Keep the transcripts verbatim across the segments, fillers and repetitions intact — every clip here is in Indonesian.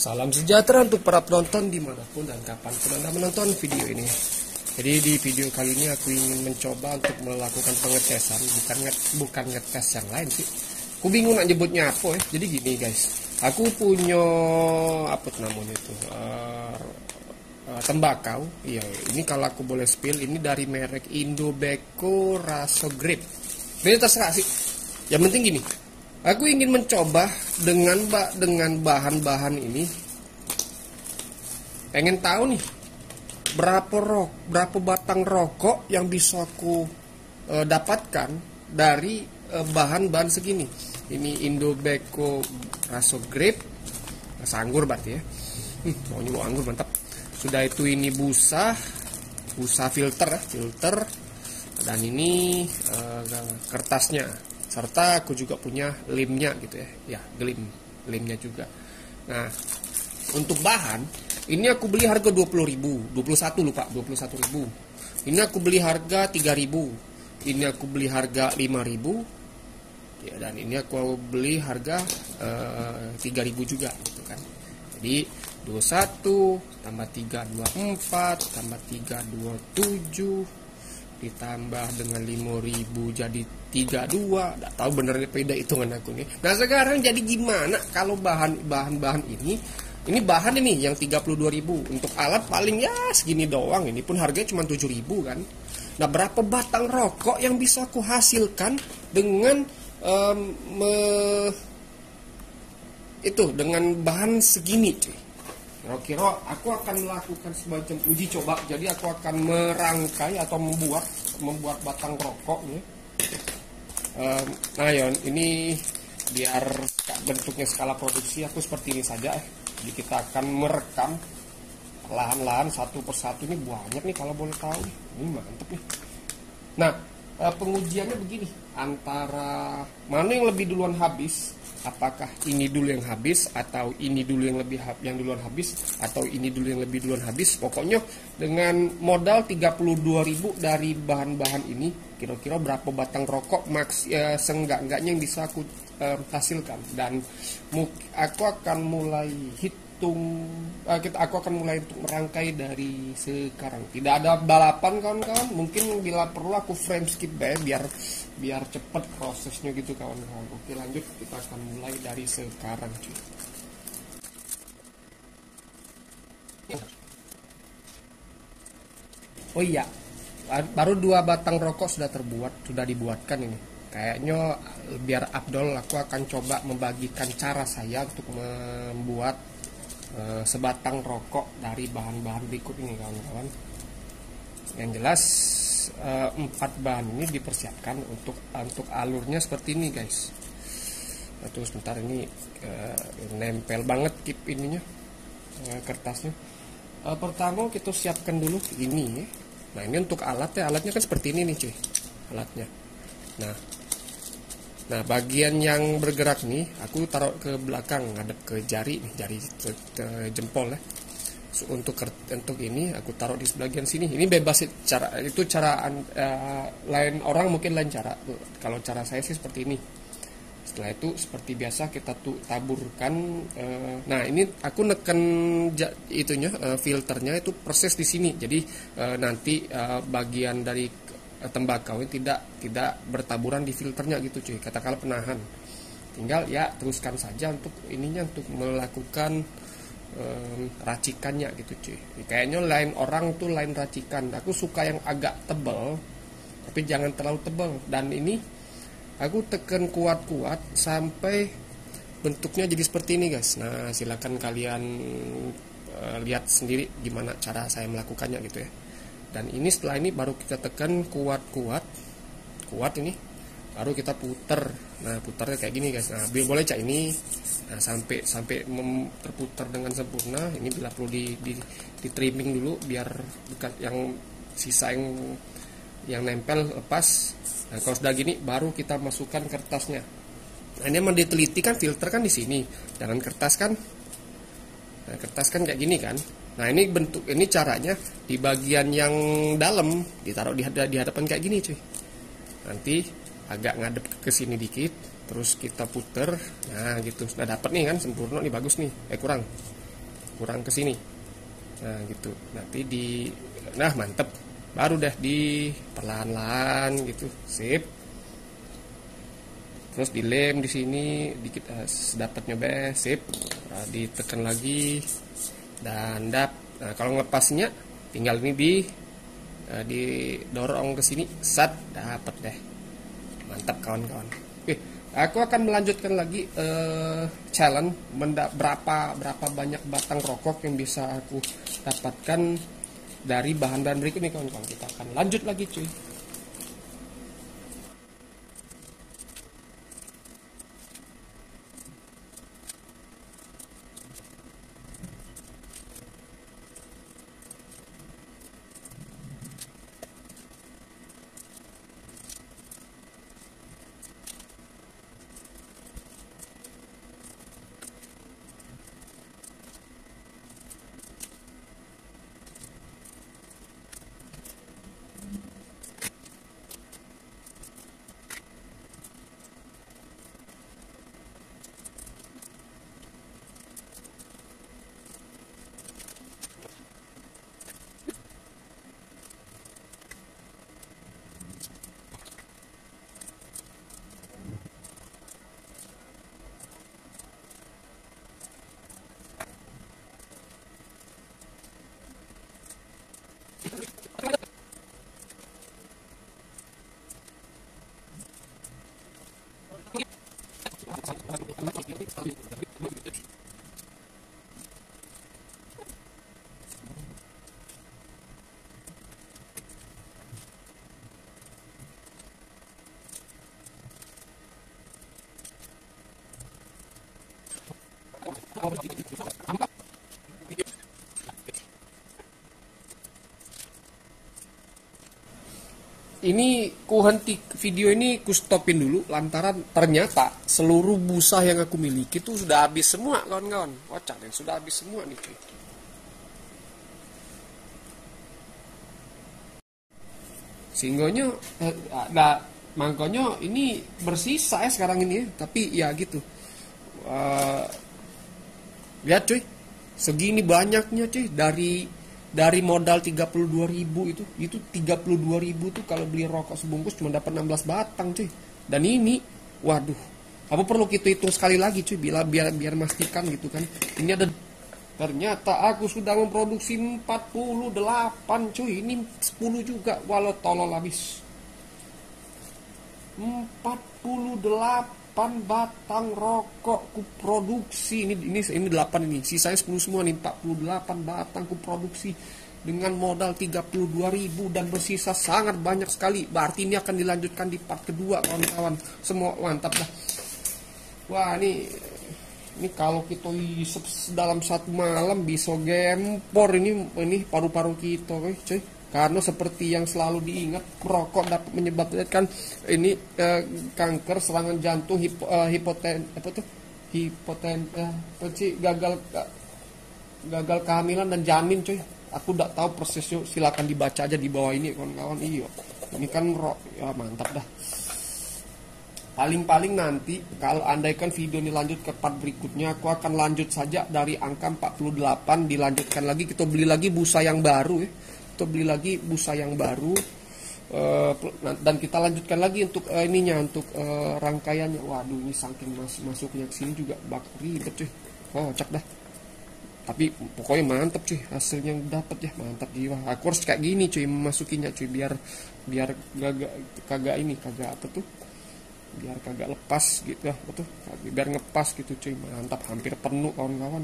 Salam sejahtera untuk para penonton dimanapun dan kapanpun Anda menonton video ini. Jadi di video kali ini aku ingin mencoba untuk melakukan pengetesan, bukan nget, bukan ngetes yang lain sih. Aku bingung nak nyebutnya apa ya. Jadi gini guys, aku punya apa namanya itu uh, uh, tembakau. Iya, ini kalau aku boleh spill, ini dari merek Indobeko Raso Grip. Ini terserah sih. Yang penting gini. Aku ingin mencoba dengan dengan bahan-bahan ini. Pengen tahu nih berapa rok, berapa batang rokok yang bisa aku e, dapatkan dari bahan-bahan e, segini. Ini Indobeko Raso Grip, anggur berarti ya. Hmm, mau nyoba anggur mantap. Sudah itu ini busa, busa filter, filter, dan ini e, kertasnya. Serta aku juga punya limnya gitu ya. Ya, lim, limnya juga. Nah, untuk bahan, ini aku beli harga dua puluh ribu, dua puluh satu lupa, dua puluh satu ribu. Ini aku beli harga tiga ribu. Ini aku beli harga lima ribu. Ya, dan ini aku beli harga uh, tiga ribu juga gitu kan. Jadi dua puluh satu tambah tiga dua puluh empat tambah tiga dua puluh tujuh ditambah dengan lima ribu jadi tiga puluh dua. Nggak tahu bener beda hitungan aku nih. Nah sekarang jadi gimana kalau bahan bahan-bahan ini ini bahan ini yang tiga puluh dua ribu, untuk alat paling ya segini doang, ini pun harganya cuma tujuh ribu kan. Nah berapa batang rokok yang bisa aku hasilkan dengan um, me, itu dengan bahan segini cuy. Kira-kira aku akan melakukan semacam uji coba. Jadi aku akan merangkai atau membuat membuat batang rokok nih. Um, nah ya ini biar bentuknya skala produksi aku seperti ini saja. Eh. Jadi kita akan merekam lahan-lahan satu persatu. Ini banyak nih kalau boleh tahu. Ini mantep nih. Nah pengujiannya begini, antara mana yang lebih duluan habis. Apakah ini dulu yang habis atau ini dulu yang lebih yang duluan habis atau ini dulu yang lebih duluan habis. Pokoknya dengan modal tiga puluh dua ribu dari bahan-bahan ini, kira-kira berapa batang rokok maks ya, seenggak-enggaknya yang bisa aku eh, hasilkan. Dan aku akan mulai hitung eh, kita aku akan mulai untuk merangkai dari sekarang. Tidak ada balapan kawan-kawan. Mungkin bila perlu aku frame skip deh biar biar cepat prosesnya gitu kawan-kawan. Oke lanjut, kita akan mulai dari sekarang cuy. Oh iya, baru dua batang rokok sudah terbuat, sudah dibuatkan ini. Kayaknya biar Abdul, aku akan coba membagikan cara saya untuk membuat uh, sebatang rokok dari bahan-bahan berikut ini kawan-kawan. Yang jelas uh, empat bahan ini dipersiapkan untuk untuk alurnya seperti ini guys. Nah, terus sebentar ini uh, nempel banget kip ininya uh, kertasnya. Uh, pertama kita siapkan dulu ini. Nah ini untuk alatnya, alatnya kan seperti ini nih cuy, alatnya. Nah, nah bagian yang bergerak nih aku taruh ke belakang, ngadep ke jari nih, jari ke, ke jempol ya. Untuk untuk ini aku taruh di bagian sini. Ini bebas cara itu cara uh, lain orang mungkin lain cara. Kalau cara saya sih seperti ini. Setelah itu seperti biasa kita tuh taburkan. Uh, nah ini aku neken itunya uh, filternya itu proses di sini. Jadi uh, nanti uh, bagian dari uh, tembakau ini tidak tidak bertaburan di filternya gitu cuy. Katakanlah penahan. Tinggal ya teruskan saja untuk ininya untuk melakukan Um, racikannya gitu cuy. Kayaknya lain orang tuh lain racikan. Aku suka yang agak tebal, tapi jangan terlalu tebal. Dan ini aku tekan kuat-kuat sampai bentuknya jadi seperti ini guys. Nah silakan kalian uh, lihat sendiri gimana cara saya melakukannya gitu ya. Dan ini setelah ini baru kita tekan kuat-kuat, kuat ini, baru kita puter. Nah putarnya kayak gini guys. Nah boleh cak ini. Nah, sampai sampai terputar dengan sempurna. Ini bila perlu di, di, di trimming dulu biar bekas yang sisa yang yang nempel lepas. Nah kalau sudah gini baru kita masukkan kertasnya. Nah ini memang diteliti kan, filter kan di sini, jangan kertas kan. Nah, kertas kan kayak gini kan. Nah ini bentuk ini caranya di bagian yang dalam ditaruh di, di hadapan kayak gini cuy. Nanti agak ngadep ke sini dikit. Terus kita puter, nah gitu sudah dapat nih kan, sempurna nih, bagus nih, eh kurang. kurang ke sini. Nah gitu, nanti di, nah mantep, baru dah di perlahan-lahan gitu, sip. Terus dilem di sini dikit, uh, sedapatnya be, sip. Nah, ditekan lagi dan dap. Nah kalau ngelepasnya tinggal ini di uh, didorong ke sini, sat, dapat deh, mantap kawan-kawan. Oke, aku akan melanjutkan lagi uh, challenge menda berapa berapa banyak batang rokok yang bisa aku dapatkan dari bahan-bahan berikut nih kawan-kawan. Kita akan lanjut lagi cuy. Ini ku henti video ini, ku stopin dulu lantaran ternyata seluruh busa yang aku miliki itu sudah habis semua kawan-kawan. Kocak yang sudah habis semua nih cuy. Sehinggonya eh, nah, mangkonya ini bersisa ya sekarang ini ya. Tapi ya gitu. Uh, lihat cuy, segini banyaknya cuy, dari dari modal tiga puluh dua ribu itu, itu tiga puluh dua ribu tuh kalau beli rokok sebungkus cuma dapat enam belas batang cuy. Dan ini, waduh, apa perlu kita hitung sekali lagi cuy, biar biar biar memastikan gitu kan. Ini ada, ternyata aku sudah memproduksi empat puluh delapan cuy, ini sepuluh juga, walau tolol habis. empat puluh delapan batang rokok ku produksi. Ini ini ini delapan ini. Sisanya sepuluh semua nih, empat puluh delapan batang ku produksi dengan modal tiga puluh dua ribu dan bersisa sangat banyak sekali. Berarti ini akan dilanjutkan di part kedua kawan-kawan. Semua mantap dah. Wah, ini ini kalau kita isep dalam satu malam bisa gempor ini ini paru-paru kita, coy. Karena seperti yang selalu diingat, merokok dapat menyebabkan ini eh, kanker, serangan jantung, hipo, eh, hipoten, apa tuh, hipoten, eh, gagal gagal kehamilan dan janin, coy. Aku tidak tahu prosesnya, silakan dibaca aja di bawah ini, kawan-kawan. Iya, ini kan rok, ya mantap dah. Paling-paling nanti kalau andaikan video ini lanjut ke part berikutnya, aku akan lanjut saja dari angka empat puluh delapan, dilanjutkan lagi, kita beli lagi busa yang baru ya. Kita beli lagi busa yang baru, uh, dan kita lanjutkan lagi untuk uh, ininya, untuk uh, rangkaiannya. Waduh, ini saking mas masuknya ke sini juga bak ribet cuy. Oh, cak dah. Tapi pokoknya mantap cuy, hasilnya yang dapat ya mantap jiwa. Aku harus kayak gini cuy memasukinya cuy, biar biar kagak kagak ini kagak apa tuh, biar kagak lepas gitu ya, betul. Biar ngepas gitu cuy, mantap, hampir penuh kawan-kawan.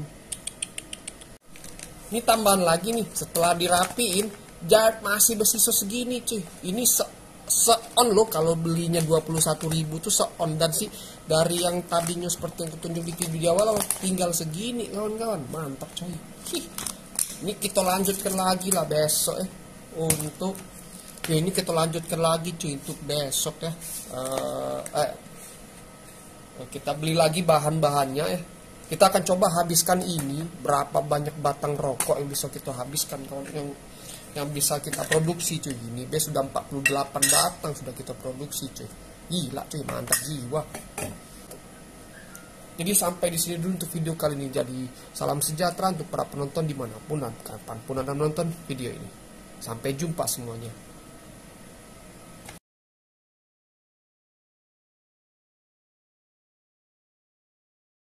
Ini tambahan lagi nih, setelah dirapiin, jar masih bersisa segini cuy. Ini se, se on loh, kalau belinya dua puluh satu ribu tuh se on. Dan sih dari yang tadinya seperti yang kutunjuk di video awal, tinggal segini kawan-kawan, mantap coy. Hih. Ini kita lanjutkan lagi lah besok ya, untuk ya ini kita lanjutkan lagi cuy untuk besok ya. Uh, eh, kita beli lagi bahan-bahannya ya. Kita akan coba habiskan ini, berapa banyak batang rokok yang bisa kita habiskan kawan, yang yang bisa kita produksi cuy. Ini bes sudah empat puluh delapan batang sudah kita produksi cuy. Gila cuy, mantap jiwa. Jadi sampai di sini dulu untuk video kali ini. Jadi salam sejahtera untuk para penonton dimanapun dan kapanpun Anda menonton video ini. Sampai jumpa semuanya.